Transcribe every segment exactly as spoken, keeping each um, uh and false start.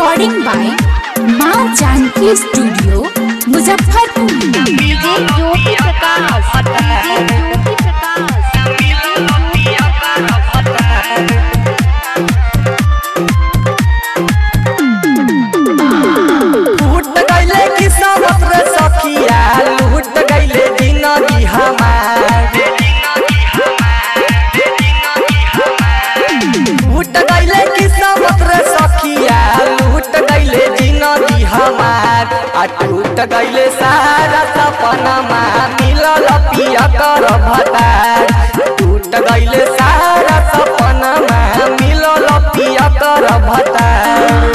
Recording by माँ Janaki studio Muzaffarpur. DJ Jyoti Prakash, DJ Jyoti Prakash. लूट गईले किस्मत रे सखिया, लूट गईले जिंदगी हमार। लूट गईले किस्मत रे सखिया, लूट गईले जिंदगी हमार। आ टूट गईले सारा सपना मिलल पिया कर भतार। टूट गईले सारा सपना मिलल पिया कर भतार।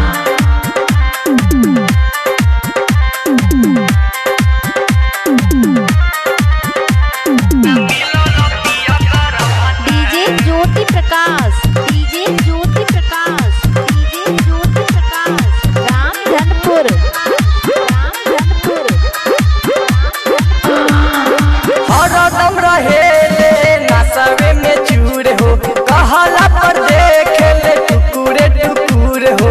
DJ Jyoti Prakash, DJ Jyoti Prakash, DJ Jyoti Prakash. Ramdhanpur, Ramdhanpur. हरदम रहेले नशे में चूर हो, कहला पर देखेले टुकुरे टुकुर हो।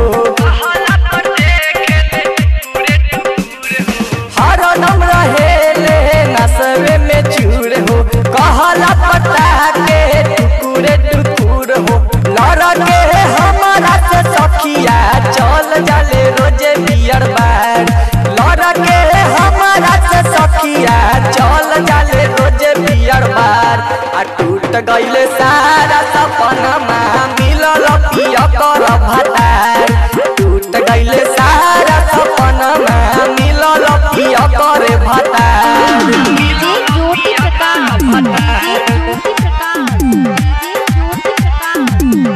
हरदम रहेले नशे में चूर हो, कहला पता के टुकुरे टुकुर हो। लड़के हमारा से सखिया चल जाले रोजे बियर बार। लड़के हमारा से सखिया चल जाले रोजे बियर बार। आ टूट गईले सारा सपना मिलल पिया कर भतार। टूट गईले सारा सपना मिलल पिया कर भतार। DJ Jyoti Prakash, DJ Jyoti Prakash, DJ Jyoti Prakash.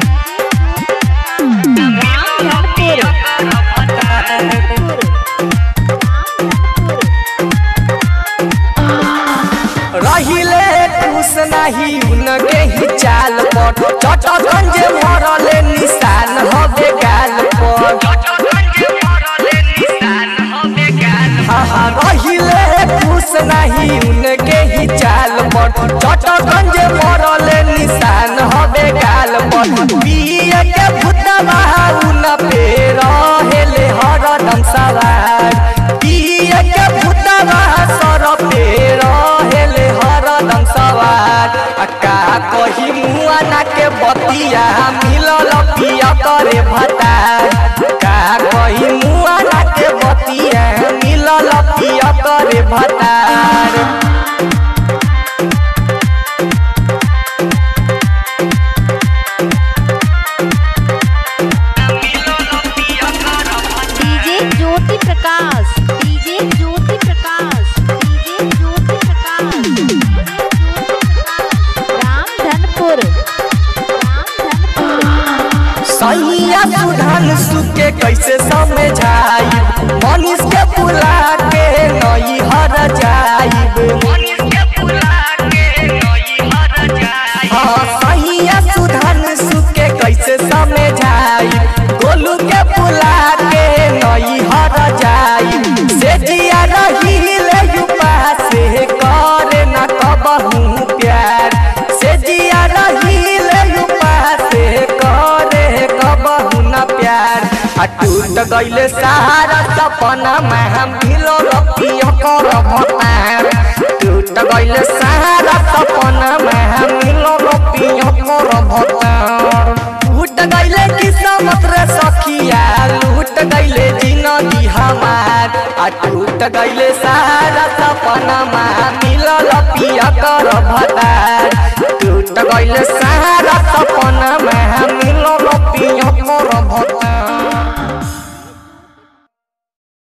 Ramdhanpur, रहिले खुश नहीं उनके ही चाल पर। चटगंज मरले निशान हवे गाल पर। हाँ हाँ रहिले खुश नहीं उनके ही चाल पर। चटगंज मरले निशान हवे गाल पर। पिया के भूतवा उन पे रहेले हरदम सवार। पिया के भूतवा सर पे रहेले हरदम सवार। का कही मुआ ना के बतिया मिलल पिया करे भतार। का कही मुआ ना के बतिया मिलल पिया करे भतार। DJ Jyoti Prakash, DJ Jyoti Prakash, DJ Jyoti Prakash. Ramdhanpur, Ramdhanpur. सैया सुधान सुके कैसे समझाई, मनीष के बुला के नई हर जाइब। हाँ सैया सुधान सुके कैसे समझाई, गोलू के बुला के नई हर जाइब। से जिया रहीले युवा से करे न कबहू प्यार। से जिया रहीले युवा से करे कबहू न प्यार। आ टूट गईले सारा सपना मिलो पिया कर भतार। टूट गईले सारा सपना मिलो पिया कर भतार। लूट गईले किस्मत रे सखिया, लूट गईले जिंदगी हमार। आ टूट गईले सारा सपना मिलल पिया कर भतार। टूट गईले सारा सपना